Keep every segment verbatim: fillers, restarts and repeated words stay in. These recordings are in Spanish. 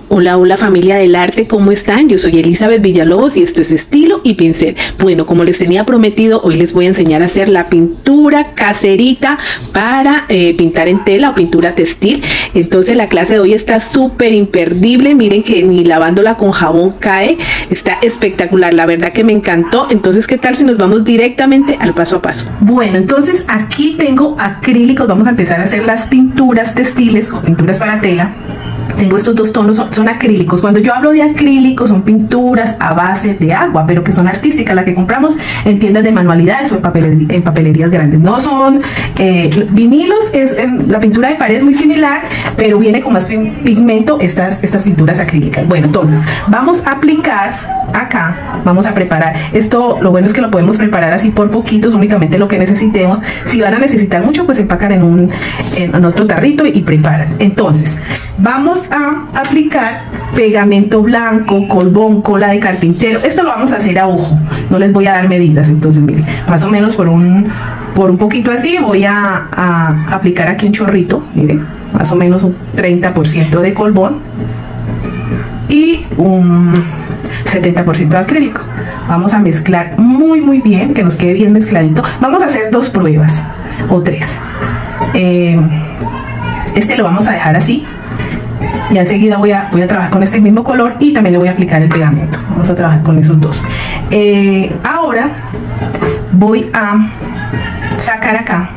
Hola, hola familia del arte, ¿cómo están? Yo soy Elizabeth Villalobos y esto es Estilo y Pincel. Bueno, como les tenía prometido, hoy les voy a enseñar a hacer la pintura caserita para eh, pintar en tela o pintura textil. Entonces la clase de hoy está súper imperdible, miren que ni lavándola con jabón cae, está espectacular, la verdad que me encantó. Entonces, ¿qué tal si nos vamos directamente al paso a paso? Bueno, entonces aquí tengo acrílicos, vamos a empezar a hacer las pinturas textiles o pinturas para tela. Tengo estos dos tonos, son, son acrílicos. Cuando yo hablo de acrílicos, son pinturas a base de agua, pero que son artísticas, las que compramos en tiendas de manualidades o en, papelería, en papelerías grandes. No son eh, vinilos, es en, la pintura de pared es muy similar, pero viene con más pigmento estas, estas pinturas acrílicas. Bueno, entonces vamos a aplicar acá, vamos a preparar esto. Lo bueno es que lo podemos preparar así por poquitos, únicamente lo que necesitemos. Si van a necesitar mucho, pues empacan en, un, en, en otro tarrito y, y preparan. Entonces vamos a aplicar pegamento blanco, colbón, cola de carpintero. Esto lo vamos a hacer a ojo, no les voy a dar medidas. Entonces miren, más o menos por un por un poquito así voy a, a aplicar aquí un chorrito, miren, más o menos un treinta por ciento de colbón y un setenta por ciento de acrílico. Vamos a mezclar muy muy bien, que nos quede bien mezcladito. Vamos a hacer dos pruebas o tres. eh, este lo vamos a dejar así. Y enseguida voy a, voy a trabajar con este mismo color y también le voy a aplicar el pegamento. Vamos a trabajar con esos dos. Eh, ahora voy a sacar acá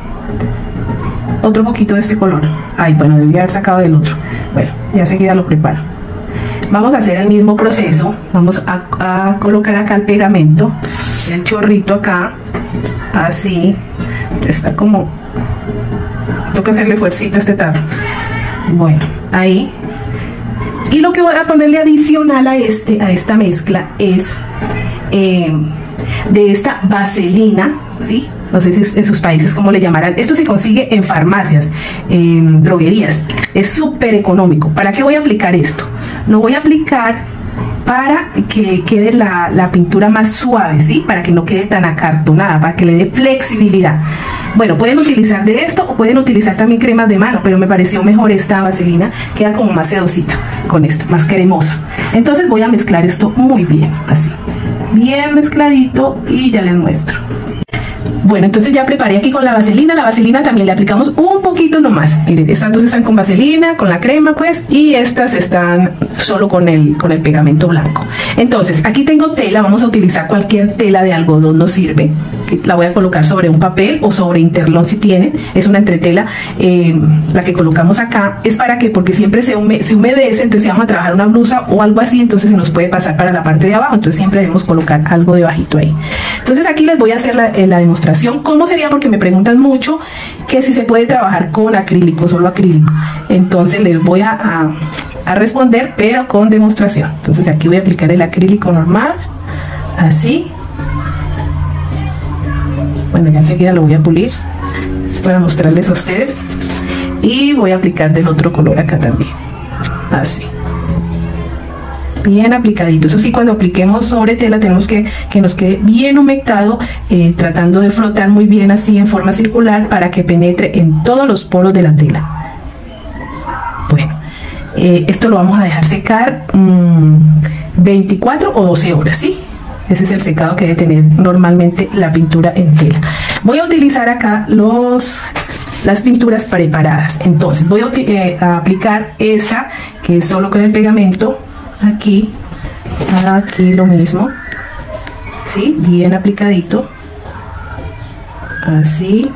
otro poquito de este color. Ay, bueno, debí haber sacado del otro. Bueno, ya enseguida lo preparo. Vamos a hacer el mismo proceso. Vamos a, a colocar acá el pegamento, el chorrito acá, así. Está como... toca hacerle fuercita a este tarro. Bueno, ahí. Y lo que voy a ponerle adicional a, este, a esta mezcla es eh, de esta vaselina, ¿sí? No sé si en sus países cómo le llamarán. Esto se consigue en farmacias, en droguerías. Es súper económico. ¿Para qué voy a aplicar esto? Lo voy a aplicar para que quede la, la pintura más suave, ¿sí? Para que no quede tan acartonada, para que le dé flexibilidad. Bueno, pueden utilizar de esto o pueden utilizar también cremas de mano, pero me pareció mejor esta vaselina, queda como más sedosita con esto, más cremosa. Entonces voy a mezclar esto muy bien, así, bien mezcladito, y ya les muestro. Bueno, entonces ya preparé aquí con la vaselina. La vaselina también le aplicamos un poquito nomás. Miren, estas dos están con vaselina, con la crema pues, y estas están solo con el, con el pegamento blanco. Entonces, aquí tengo tela, vamos a utilizar cualquier tela de algodón, nos sirve. La voy a colocar sobre un papel o sobre interlón si tienen. Es una entretela, eh, la que colocamos acá. Es para que, porque siempre se, hume, se humedece, entonces si vamos a trabajar una blusa o algo así, entonces se nos puede pasar para la parte de abajo. Entonces siempre debemos colocar algo debajito ahí. Entonces aquí les voy a hacer la, eh, la demostración. ¿Cómo sería? Porque me preguntan mucho que si se puede trabajar con acrílico, solo acrílico. Entonces les voy a, a, a responder, pero con demostración. Entonces aquí voy a aplicar el acrílico normal, así. Bueno, ya enseguida lo voy a pulir, es para mostrarles a ustedes. Y voy a aplicar del otro color acá también, así. Bien aplicadito. Eso sí, cuando apliquemos sobre tela tenemos que que nos quede bien humectado, eh, tratando de frotar muy bien así en forma circular para que penetre en todos los poros de la tela. Bueno, eh, esto lo vamos a dejar secar mmm, veinticuatro o doce horas, ¿sí? Ese es el secado que debe tener normalmente la pintura en tela. Voy a utilizar acá los... las pinturas preparadas. Entonces voy a, eh, a aplicar esa que es solo con el pegamento. Aquí, aquí lo mismo, ¿sí? Bien aplicadito, así.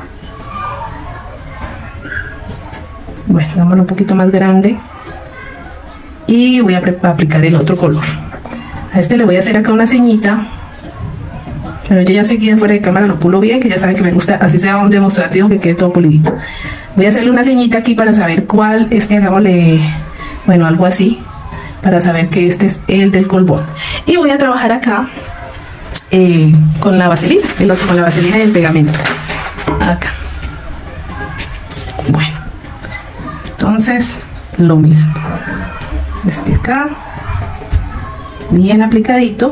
Bueno, hagámoslo un poquito más grande. Y voy a aplicar el otro color. A este le voy a hacer acá una ceñita, pero yo ya sé que fuera de cámara lo pulo bien, que ya saben que me gusta, así sea un demostrativo, que quede todo pulidito. Voy a hacerle una ceñita aquí para saber cuál, este hagámosle, bueno, algo así, para saber que este es el del colbón. Y voy a trabajar acá eh, con la vaselina, el otro con la vaselina y el pegamento. Acá. Bueno, entonces lo mismo. Este acá, bien aplicadito,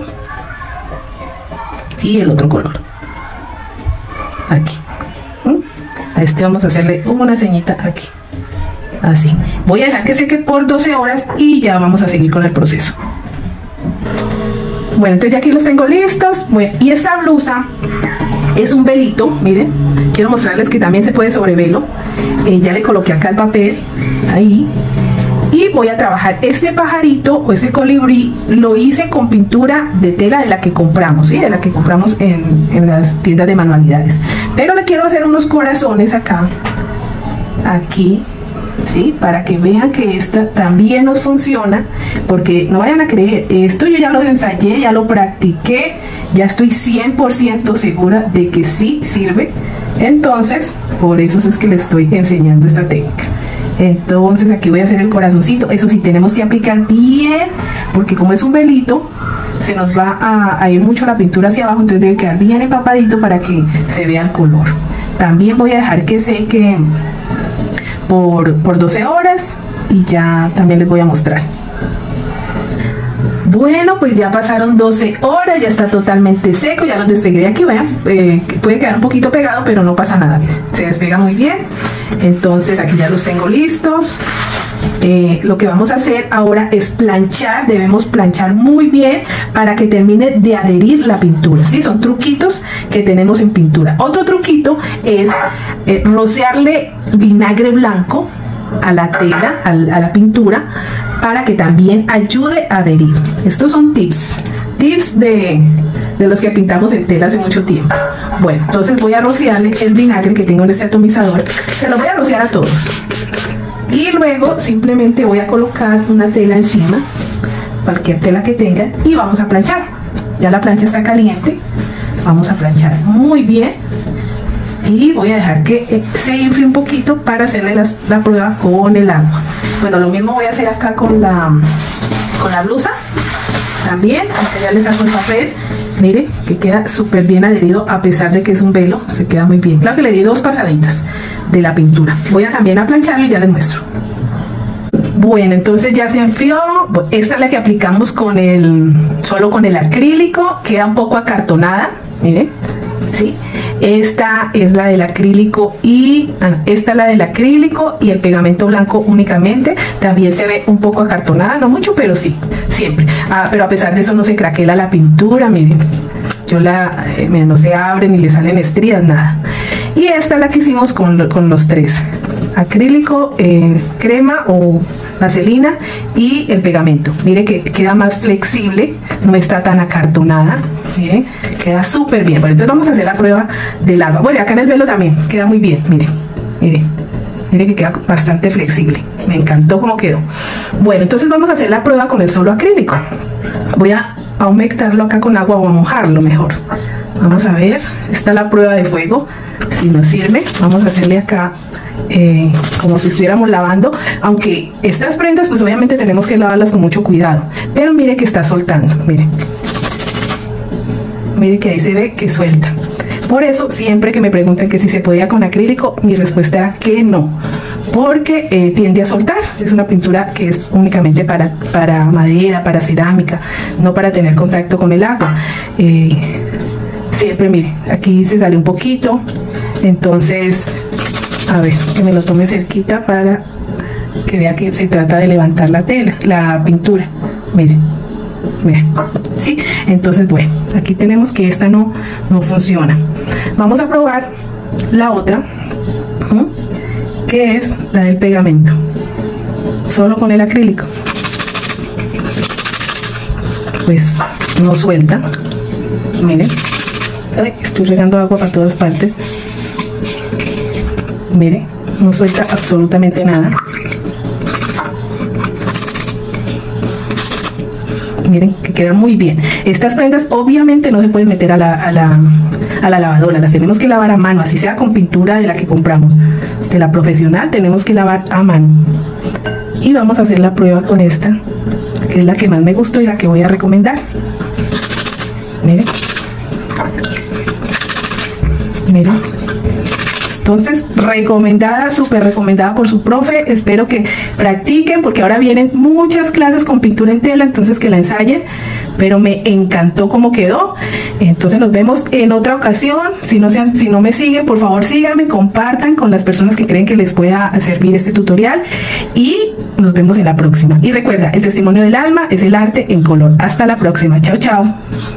y el otro color. Aquí. ¿Mm? A este vamos a hacerle una ceñita aquí. así. Voy a dejar que seque por doce horas y ya vamos a seguir con el proceso. Bueno, entonces ya aquí los tengo listos. Bueno, y esta blusa es un velito, miren, quiero mostrarles que también se puede sobre velo. Eh, ya le coloqué acá el papel, ahí. Y voy a trabajar este pajarito o ese colibrí, lo hice con pintura de tela de la que compramos, ¿sí? De la que compramos en, en las tiendas de manualidades. Pero le quiero hacer unos corazones acá, aquí, ¿sí? Para que vean que esta también nos funciona, porque no vayan a creer, esto yo ya lo ensayé, ya lo practiqué, ya estoy cien por ciento segura de que sí sirve. Entonces, por eso es que les estoy enseñando esta técnica. Entonces aquí voy a hacer el corazoncito. Eso sí, tenemos que aplicar bien, porque como es un velito, se nos va a, a ir mucho la pintura hacia abajo, entonces debe quedar bien empapadito para que se vea el color. También voy a dejar que seque por, por doce horas y ya también les voy a mostrar. Bueno, pues ya pasaron doce horas, ya está totalmente seco, ya los despegué de aquí, vean, eh, puede quedar un poquito pegado, pero no pasa nada, miren, se despega muy bien. Entonces aquí ya los tengo listos. Eh, lo que vamos a hacer ahora es planchar, debemos planchar muy bien para que termine de adherir la pintura, ¿sí? Son truquitos que tenemos en pintura. Otro truquito es eh, rociarle vinagre blanco a la tela, a, a la pintura, para que también ayude a adherir. Estos son tips, tips de, de los que pintamos en tela hace mucho tiempo. Bueno, entonces voy a rociarle el vinagre que tengo en este atomizador, se lo voy a rociar a todos. Y luego simplemente voy a colocar una tela encima, cualquier tela que tenga, y vamos a planchar. Ya la plancha está caliente, vamos a planchar muy bien. Y voy a dejar que se infle un poquito para hacerle las, la prueba con el agua. Bueno, lo mismo voy a hacer acá con la, con la blusa. También, aunque ya le saco el papel, miren que queda súper bien adherido a pesar de que es un velo, se queda muy bien. Claro que le di dos pasaditas de la pintura. Voy a también a plancharlo y ya les muestro. Bueno, entonces ya se enfrió. Esta es la que aplicamos con el, solo con el acrílico, queda un poco acartonada, miren, ¿sí? Esta es la del acrílico y esta es la del acrílico y el pegamento blanco únicamente. También se ve un poco acartonada, no mucho, pero sí, siempre. Ah, pero a pesar de eso no se craquela la pintura, miren. Yo la, eh, no se abre ni le salen estrías, nada. Y esta es la que hicimos con, con los tres. Acrílico, eh, crema o vaselina y el pegamento. Mire que queda más flexible, no está tan acartonada. Miren, queda súper bien. Bueno, entonces vamos a hacer la prueba del agua. Bueno, acá en el velo también queda muy bien. Miren, miren, miren que queda bastante flexible. Me encantó cómo quedó. Bueno, entonces vamos a hacer la prueba con el solo acrílico. Voy a aumentarlo acá con agua o a mojarlo mejor. Vamos a ver, esta es la prueba de fuego. Si nos sirve, vamos a hacerle acá eh, como si estuviéramos lavando. Aunque estas prendas, pues obviamente tenemos que lavarlas con mucho cuidado. Pero mire que está soltando, miren. Mire que ahí se ve que suelta. Por eso, siempre que me preguntan que si se podía con acrílico, mi respuesta era que no, porque eh, tiende a soltar. Es una pintura que es únicamente para, para madera, para cerámica, no para tener contacto con el agua. Eh, siempre, mire, aquí se sale un poquito. Entonces, a ver, que me lo tome cerquita para que vea que se trata de levantar la tela, la pintura. Miren. Miren, ¿sí? Entonces, bueno, aquí tenemos que esta no, no funciona. Vamos a probar la otra, ¿sí? Que es la del pegamento, solo con el acrílico. Pues no suelta. Miren, ay, estoy regando agua para todas partes. Miren, no suelta absolutamente nada. Miren que queda muy bien. Estas prendas obviamente no se pueden meter a la, a la, a la lavadora, las tenemos que lavar a mano, así sea con pintura de la que compramos, de la profesional, tenemos que lavar a mano. Y vamos a hacer la prueba con esta, que es la que más me gustó y la que voy a recomendar. Miren, miren, Entonces, recomendada, súper recomendada por su profe. Espero que practiquen porque ahora vienen muchas clases con pintura en tela, entonces que la ensayen. Pero me encantó cómo quedó. Entonces nos vemos en otra ocasión. Si no, sean, si no me siguen, por favor síganme, compartan con las personas que creen que les pueda servir este tutorial. Y nos vemos en la próxima. Y recuerda, el testimonio del alma es el arte en color. Hasta la próxima. Chao, chao.